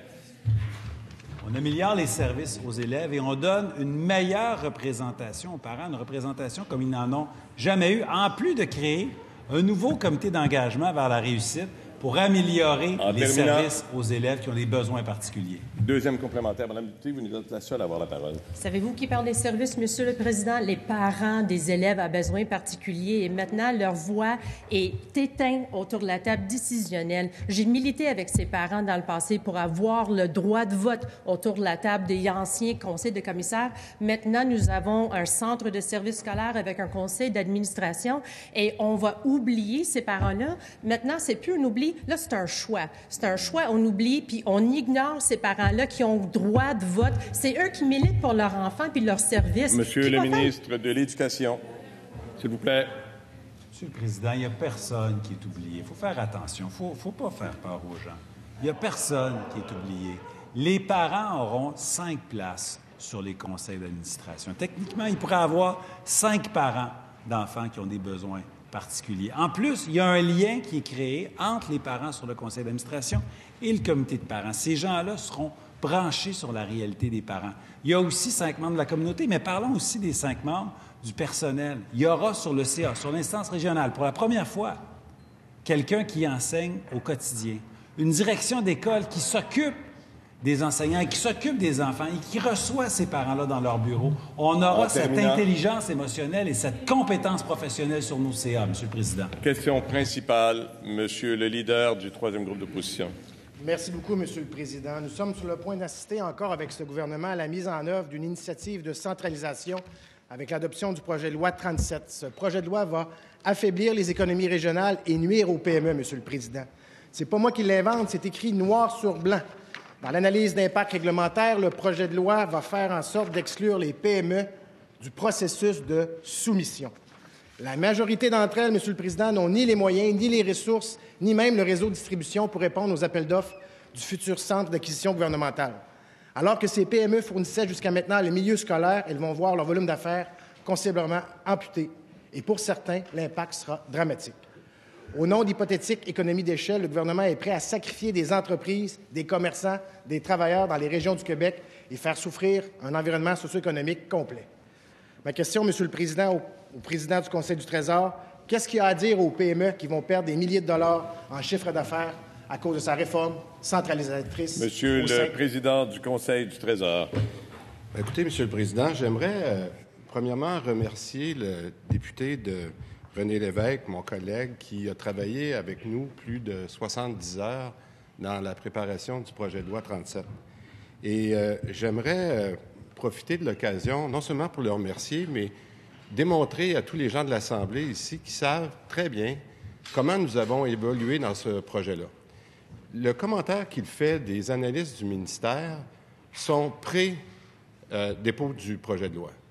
On améliore les services aux élèves et on donne une meilleure représentation aux parents, une représentation comme ils n'en ont jamais eu, en plus de créer un nouveau comité d'engagement vers la réussite pour améliorer en les terminant, services aux élèves qui ont des besoins particuliers. Deuxième complémentaire. Madame la députée, vous êtes la seule à avoir la parole. Savez-vous qui parle des services, Monsieur le Président? Les parents des élèves à besoins particuliers. Et maintenant, leur voix est éteinte autour de la table décisionnelle. J'ai milité avec ces parents dans le passé pour avoir le droit de vote autour de la table des anciens conseils de commissaires. Maintenant, nous avons un centre de services scolaires avec un conseil d'administration et on va oublier ces parents-là. Maintenant, c'est plus un oubli. Là, c'est un choix. C'est un choix, on oublie, puis on ignore ces parents-là qui ont droit de vote. C'est eux qui militent pour leurs enfants puis leurs services. Monsieur le ministre de l'Éducation, s'il vous plaît. Monsieur le Président, il n'y a personne qui est oublié. Il faut faire attention. Il ne faut, faut pas faire peur aux gens. Il n'y a personne qui est oublié. Les parents auront cinq places sur les conseils d'administration. Techniquement, il pourrait y avoir cinq parents d'enfants qui ont des besoins particulier. En plus, il y a un lien qui est créé entre les parents sur le conseil d'administration et le comité de parents. Ces gens-là seront branchés sur la réalité des parents. Il y a aussi cinq membres de la communauté, mais parlons aussi des cinq membres du personnel. Il y aura sur le C A, sur l'instance régionale, pour la première fois, quelqu'un qui enseigne au quotidien, une direction d'école qui s'occupe des enseignants, qui s'occupent des enfants et qui reçoit ces parents-là dans leur bureau. On aura cette intelligence émotionnelle et cette compétence professionnelle sur nos C A, Monsieur le Président. Question principale, Monsieur le leader du troisième groupe d'opposition. Merci beaucoup, Monsieur le Président. Nous sommes sur le point d'assister encore avec ce gouvernement à la mise en œuvre d'une initiative de centralisation avec l'adoption du projet de loi trente-sept. Ce projet de loi va affaiblir les économies régionales et nuire aux P M E, Monsieur le Président. C'est pas moi qui l'invente, c'est écrit noir sur blanc. Dans l'analyse d'impact réglementaire, le projet de loi va faire en sorte d'exclure les P M E du processus de soumission. La majorité d'entre elles, Monsieur le Président, n'ont ni les moyens, ni les ressources, ni même le réseau de distribution pour répondre aux appels d'offres du futur centre d'acquisition gouvernementale. Alors que ces P M E fournissaient jusqu'à maintenant le milieu scolaire, elles vont voir leur volume d'affaires considérablement amputé. Et pour certains, l'impact sera dramatique. Au nom d'hypothétiques économies d'échelle, le gouvernement est prêt à sacrifier des entreprises, des commerçants, des travailleurs dans les régions du Québec et faire souffrir un environnement socio-économique complet. Ma question, Monsieur le Président, au, au président du Conseil du Trésor, qu'est-ce qu'il y a à dire aux P M E qui vont perdre des milliers de dollars en chiffre d'affaires à cause de sa réforme centralisatrice? Monsieur le sein... Président du Conseil du Trésor. Écoutez, Monsieur le Président, j'aimerais euh, premièrement remercier le député de René Lévesque, mon collègue, qui a travaillé avec nous plus de soixante-dix heures dans la préparation du projet de loi trente-sept. Et euh, j'aimerais euh, profiter de l'occasion, non seulement pour le remercier, mais démontrer à tous les gens de l'Assemblée ici qui savent très bien comment nous avons évolué dans ce projet-là. Le commentaire qu'il fait des analystes du ministère sont pré-dépôt du projet de loi.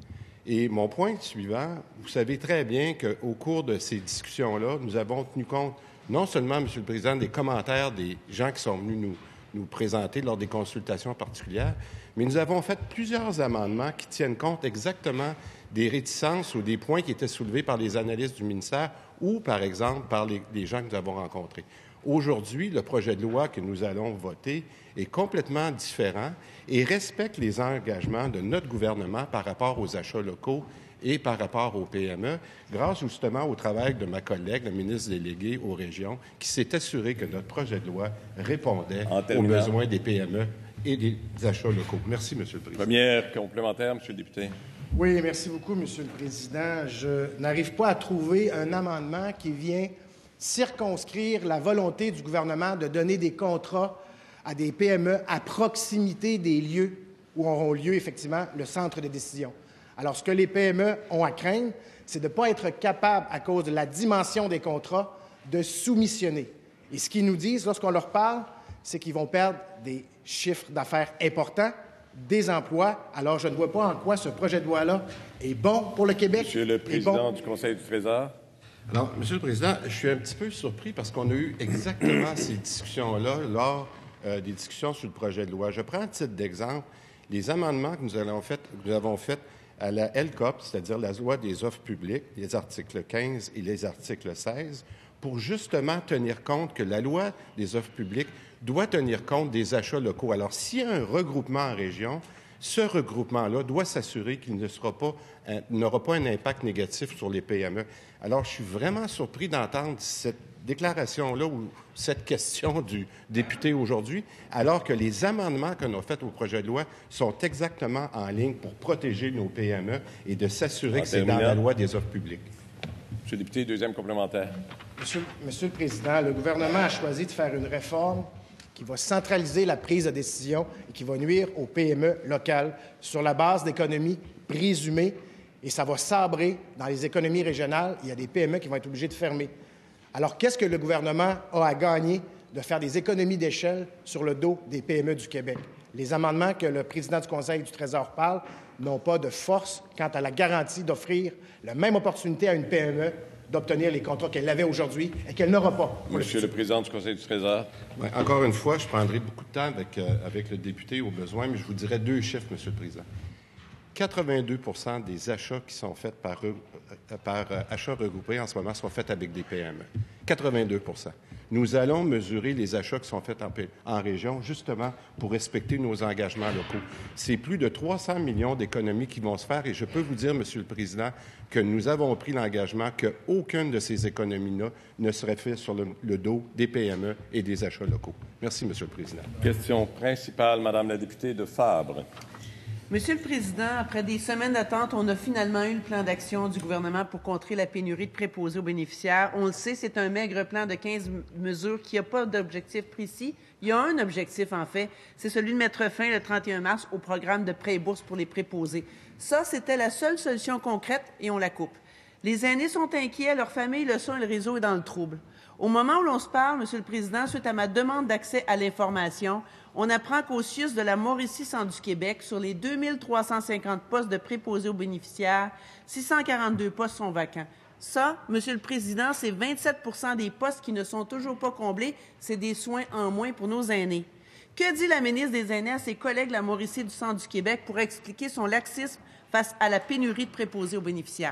Et mon point suivant, vous savez très bien qu'au cours de ces discussions-là, nous avons tenu compte non seulement, Monsieur le Président, des commentaires des gens qui sont venus nous, nous présenter lors des consultations particulières, mais nous avons fait plusieurs amendements qui tiennent compte exactement des réticences ou des points qui étaient soulevés par les analystes du ministère ou, par exemple, par les, les gens que nous avons rencontrés. Aujourd'hui, le projet de loi que nous allons voter est complètement différent et respecte les engagements de notre gouvernement par rapport aux achats locaux et par rapport aux P M E, grâce justement au travail de ma collègue, la ministre déléguée aux régions, qui s'est assuré que notre projet de loi répondait aux besoins des P M E et des achats locaux. Merci, M. le Président. Première complémentaire, M. le député. Oui, merci beaucoup, M. le Président. Je n'arrive pas à trouver un amendement qui vient circonscrire la volonté du gouvernement de donner des contrats à des P M E à proximité des lieux où auront lieu, effectivement, le centre de décision. Alors, ce que les P M E ont à craindre, c'est de ne pas être capable, à cause de la dimension des contrats, de soumissionner. Et ce qu'ils nous disent, lorsqu'on leur parle, c'est qu'ils vont perdre des chiffres d'affaires importants, des emplois. Alors, je ne vois pas en quoi ce projet de loi-là est bon pour le Québec. Monsieur le Président bon... du Conseil du Trésor. Alors, Monsieur le Président, je suis un petit peu surpris parce qu'on a eu exactement ces discussions-là lors euh, des discussions sur le projet de loi. Je prends à titre d'exemple les amendements que nous avons faits avons fait à la L C O P, c'est-à-dire la loi des offres publiques, les articles quinze et les articles seize, pour justement tenir compte que la loi des offres publiques doit tenir compte des achats locaux. Alors, s'il y a un regroupement en région, ce regroupement-là doit s'assurer qu'il ne sera pas, un, n'aura pas un impact négatif sur les P M E. Alors, je suis vraiment surpris d'entendre cette déclaration-là ou cette question du député aujourd'hui, alors que les amendements qu'on a faits au projet de loi sont exactement en ligne pour protéger nos P M E et de s'assurer en que c'est dans la loi des offres publiques. Monsieur le député, deuxième complémentaire. Monsieur, Monsieur le Président, le gouvernement a choisi de faire une réforme qui va centraliser la prise de décision et qui va nuire aux P M E locales sur la base d'économies présumées, et ça va sabrer dans les économies régionales. Il y a des P M E qui vont être obligés de fermer. Alors, qu'est-ce que le gouvernement a à gagner de faire des économies d'échelle sur le dos des P M E du Québec? Les amendements que le président du Conseil du Trésor parle n'ont pas de force quant à la garantie d'offrir la même opportunité à une P M E d'obtenir les contrats qu'elle avait aujourd'hui et qu'elle n'aura pas. Monsieur le président du Conseil du Trésor. Oui, encore une fois, je prendrai beaucoup de temps avec, euh, avec le député au besoin, mais je vous dirai deux chiffres, Monsieur le Président. quatre-vingt-deux pour cent des achats qui sont faits par, euh, par euh, achats regroupés en ce moment sont faits avec des P M E. quatre-vingt-deux pour cent. Nous allons mesurer les achats qui sont faits en, en région, justement pour respecter nos engagements locaux. C'est plus de trois cents millions d'économies qui vont se faire et je peux vous dire, Monsieur le Président, que nous avons pris l'engagement qu'aucune de ces économies-là ne serait faite sur le, le dos des P M E et des achats locaux. Merci, Monsieur le Président. Question principale, Madame la députée de Fabre. Monsieur le Président, après des semaines d'attente, on a finalement eu le plan d'action du gouvernement pour contrer la pénurie de préposés aux bénéficiaires. On le sait, c'est un maigre plan de quinze mesures qui n'a pas d'objectif précis. Il y a un objectif, en fait, c'est celui de mettre fin le trente et un mars au programme de prêts et bourses pour les préposés. Ça, c'était la seule solution concrète et on la coupe. Les aînés sont inquiets, leurs familles le sont et le réseau est dans le trouble. Au moment où l'on se parle, Monsieur le Président, suite à ma demande d'accès à l'information, on apprend qu'au C I U S de la Mauricie-Centre du Québec, sur les deux mille trois cent cinquante postes de préposés aux bénéficiaires, six cent quarante-deux postes sont vacants. Ça, Monsieur le Président, c'est vingt-sept pour cent des postes qui ne sont toujours pas comblés. C'est des soins en moins pour nos aînés. Que dit la ministre des Aînés à ses collègues de la Mauricie du Centre du Québec pour expliquer son laxisme face à la pénurie de préposés aux bénéficiaires?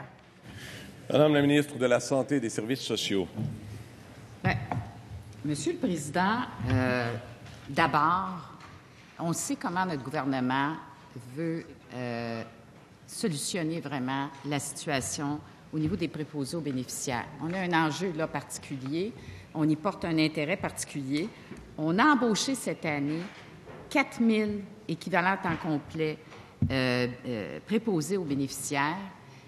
Madame la ministre de la Santé et des Services sociaux. Bien, Monsieur le Président, euh, d'abord, on sait comment notre gouvernement veut euh, solutionner vraiment la situation au niveau des préposés aux bénéficiaires. On a un enjeu là particulier, on y porte un intérêt particulier. On a embauché cette année quatre mille équivalents temps complet euh, euh, préposés aux bénéficiaires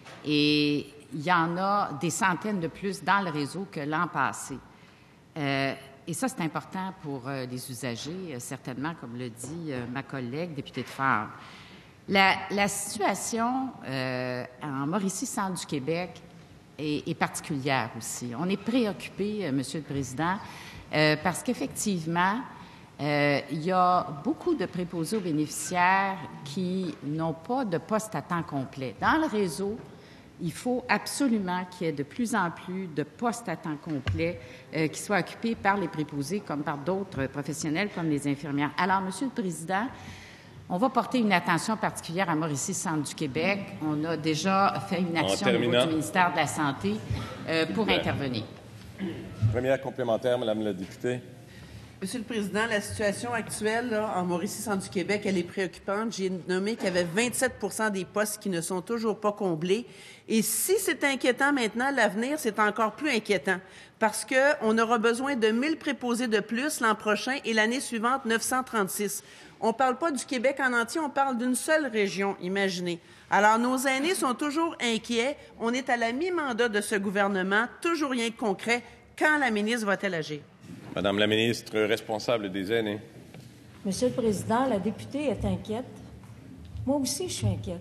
et il y en a des centaines de plus dans le réseau que l'an passé. Euh, et ça, c'est important pour euh, les usagers, euh, certainement, comme le dit euh, ma collègue députée de Fabre. La, la situation euh, en Mauricie-Centre du Québec est, est particulière aussi. On est préoccupé, euh, Monsieur le Président, euh, parce qu'effectivement, Euh, il y a beaucoup de préposés aux bénéficiaires qui n'ont pas de poste à temps complet. Dans le réseau, il faut absolument qu'il y ait de plus en plus de postes à temps complet euh, qui soient occupés par les préposés comme par d'autres professionnels comme les infirmières. Alors, Monsieur le Président, on va porter une attention particulière à Mauricie Centre du Québec. On a déjà fait une action au niveau du ministère de la Santé euh, pour intervenir. Première complémentaire, Madame la députée. Monsieur le Président, la situation actuelle là, en Mauricie-Centre du Québec, elle est préoccupante. J'ai nommé qu'il y avait vingt-sept pour cent des postes qui ne sont toujours pas comblés. Et si c'est inquiétant maintenant, l'avenir, c'est encore plus inquiétant parce qu'on aura besoin de mille préposés de plus l'an prochain et l'année suivante, neuf cent trente-six. On ne parle pas du Québec en entier, on parle d'une seule région, imaginez. Alors, nos aînés sont toujours inquiets. On est à la mi-mandat de ce gouvernement, toujours rien de concret. Quand la ministre va-t-elle agir? Madame la ministre responsable des aînés. Monsieur le Président, la députée est inquiète. Moi aussi, je suis inquiète.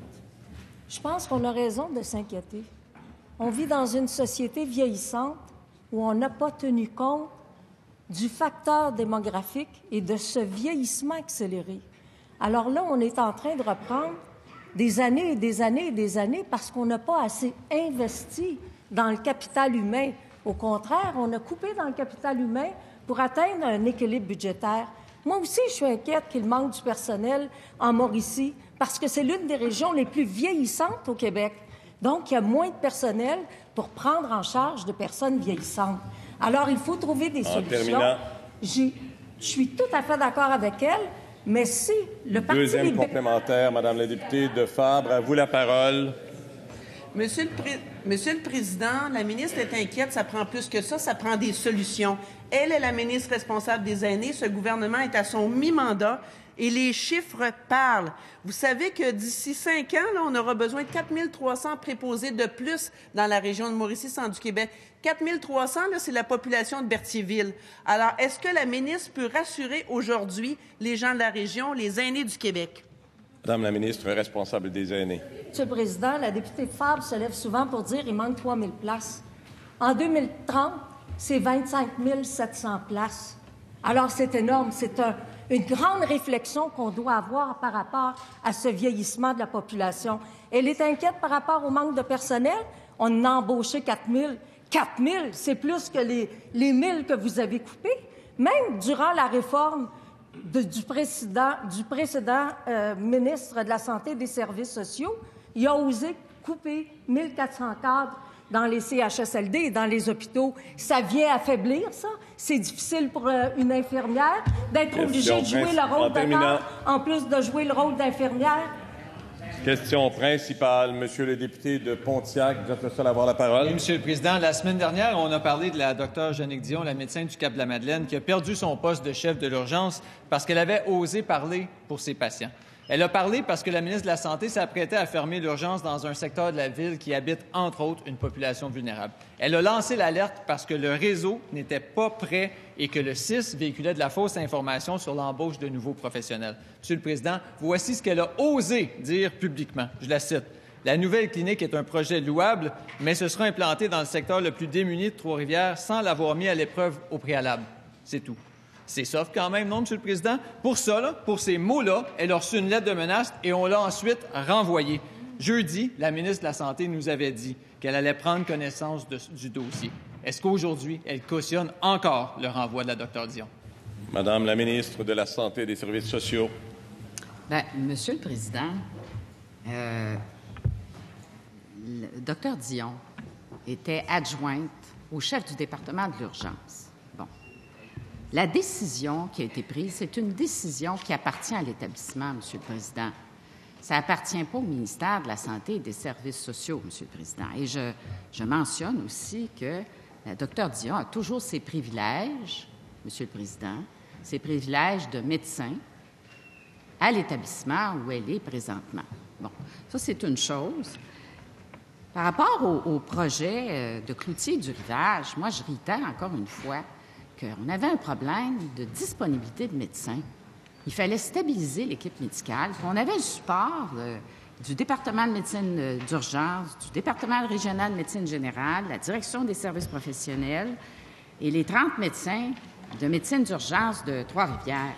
Je pense qu'on a raison de s'inquiéter. On vit dans une société vieillissante où on n'a pas tenu compte du facteur démographique et de ce vieillissement accéléré. Alors là, on est en train de reprendre des années et des années et des années parce qu'on n'a pas assez investi dans le capital humain. Au contraire, on a coupé dans le capital humain pour atteindre un équilibre budgétaire. Moi aussi, je suis inquiète qu'il manque du personnel en Mauricie parce que c'est l'une des régions les plus vieillissantes au Québec. Donc, il y a moins de personnel pour prendre en charge de personnes vieillissantes. Alors, il faut trouver des en solutions. Terminant. Je suis tout à fait d'accord avec elle, mais si le Parti Deuxième libéral... complémentaire, Madame la députée de Fabre, à vous la parole. Monsieur le, Pré... Monsieur le Président, la ministre est inquiète, ça prend plus que ça, ça prend des solutions. Elle est la ministre responsable des aînés, ce gouvernement est à son mi-mandat et les chiffres parlent. Vous savez que d'ici cinq ans, là, on aura besoin de quatre mille trois cents préposés de plus dans la région de Mauricie-Centre du Québec. quatre mille trois cents, là, c'est la population de Berthierville. Alors, est-ce que la ministre peut rassurer aujourd'hui les gens de la région, les aînés du Québec? Madame la ministre responsable des aînés. Monsieur le Président, la députée Fabre se lève souvent pour dire qu'il manque trois mille places. En deux mille trente, c'est vingt-cinq mille sept cents places. Alors, c'est énorme. C'est un, une grande réflexion qu'on doit avoir par rapport à ce vieillissement de la population. Elle est inquiète par rapport au manque de personnel. On a embauché quatre mille. quatre mille, c'est plus que les, les mille que vous avez coupés. Même durant la réforme de, du précédent, du précédent euh, ministre de la Santé et des Services sociaux, il a osé couper mille quatre cents cadres dans les C H S L D et dans les hôpitaux. Ça vient affaiblir, ça. C'est difficile pour euh, une infirmière d'être obligée de jouer le rôle de cadre, en plus de jouer le rôle d'infirmière. Question principale, Monsieur le député de Pontiac, vous êtes le seul à avoir la parole. Oui, Monsieur le Président, la semaine dernière, on a parlé de la docteure Jeannick Dion, la médecin du Cap-de-la-Madeleine, qui a perdu son poste de chef de l'urgence parce qu'elle avait osé parler pour ses patients. Elle a parlé parce que la ministre de la Santé s'apprêtait à fermer l'urgence dans un secteur de la ville qui habite, entre autres, une population vulnérable. Elle a lancé l'alerte parce que le réseau n'était pas prêt et que le C I S véhiculait de la fausse information sur l'embauche de nouveaux professionnels. Monsieur le Président, voici ce qu'elle a osé dire publiquement. Je la cite. « La nouvelle clinique est un projet louable, mais ce sera implanté dans le secteur le plus démuni de Trois-Rivières sans l'avoir mis à l'épreuve au préalable. » C'est tout. C'est soft quand même, non, Monsieur le Président? Pour ça, là, pour ces mots-là, elle a reçu une lettre de menace et on l'a ensuite renvoyée. Jeudi, la ministre de la Santé nous avait dit qu'elle allait prendre connaissance de, du dossier. Est-ce qu'aujourd'hui, elle cautionne encore le renvoi de la docteure Dion? Madame la ministre de la Santé et des Services sociaux. Bien, Monsieur le Président, euh, le docteur Dion était adjointe au chef du département de l'urgence. Bon. La décision qui a été prise, c'est une décision qui appartient à l'établissement, Monsieur le Président. Ça n'appartient pas au ministère de la Santé et des Services sociaux, Monsieur le Président. Et je, je mentionne aussi que la docteure Dion a toujours ses privilèges, Monsieur le Président, ses privilèges de médecin à l'établissement où elle est présentement. Bon, ça, c'est une chose. Par rapport au, au projet de Cloutier du Rivage, moi, je réitère encore une fois qu'on avait un problème de disponibilité de médecins. Il fallait stabiliser l'équipe médicale. On avait le support euh, du département de médecine d'urgence, du département régional de médecine générale, la direction des services professionnels et les trente médecins de médecine d'urgence de Trois-Rivières.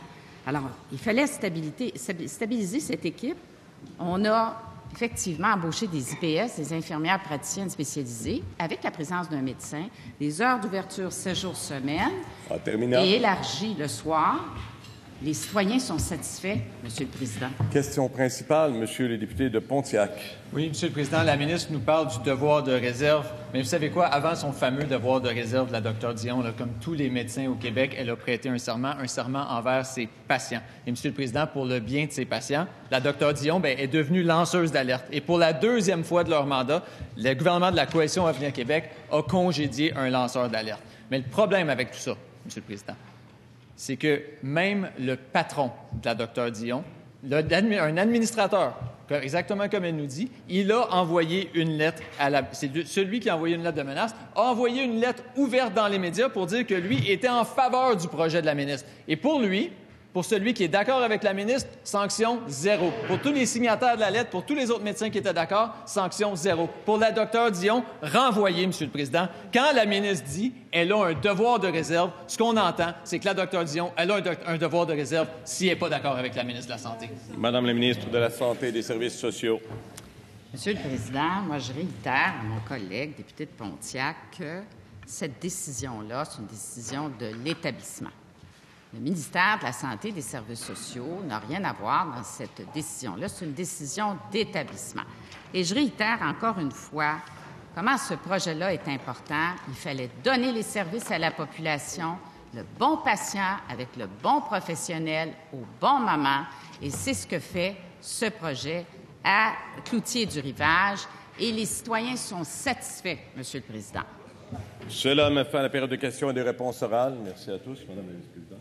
Alors, il fallait stabilité- stabiliser cette équipe. On a effectivement embauché des I P S, des infirmières praticiennes spécialisées, avec la présence d'un médecin, des heures d'ouverture sept jours semaine et élargies le soir. Les citoyens sont satisfaits, Monsieur le Président. Question principale, Monsieur le député de Pontiac. Oui, Monsieur le Président, la ministre nous parle du devoir de réserve. Mais vous savez quoi? Avant son fameux devoir de réserve de la Dr Dion, là, comme tous les médecins au Québec, elle a prêté un serment, un serment envers ses patients. Et Monsieur le Président, pour le bien de ses patients, la Dr Dion bien, est devenue lanceuse d'alerte. Et pour la deuxième fois de leur mandat, le gouvernement de la Coalition Avenir Québec a congédié un lanceur d'alerte. Mais le problème avec tout ça, Monsieur le Président, c'est que même le patron de la Dr Dion, le, un administrateur, exactement comme elle nous dit, il a envoyé une lettre à la... C'est celui qui a envoyé une lettre de menace, a envoyé une lettre ouverte dans les médias pour dire que lui était en faveur du projet de la ministre. Et pour lui, pour celui qui est d'accord avec la ministre, sanction zéro. Pour tous les signataires de la lettre, pour tous les autres médecins qui étaient d'accord, sanction zéro. Pour la Dr Dion, renvoyé, Monsieur le Président. Quand la ministre dit elle a un devoir de réserve, ce qu'on entend, c'est que la Dr Dion, elle a un, un devoir de réserve si elle n'est pas d'accord avec la ministre de la Santé. Madame la ministre de la Santé et des Services sociaux. Monsieur le Président, moi, je réitère à mon collègue, député de Pontiac, que cette décision-là, c'est une décision de l'établissement. Le ministère de la Santé et des Services sociaux n'a rien à voir dans cette décision-là. C'est une décision d'établissement. Et je réitère encore une fois comment ce projet-là est important. Il fallait donner les services à la population, le bon patient avec le bon professionnel au bon moment. Et c'est ce que fait ce projet à Cloutier-du-Rivage. Et les citoyens sont satisfaits, Monsieur le Président. Cela me fait à la période de questions et de réponses orales. Merci à tous, Madame la vice-présidente.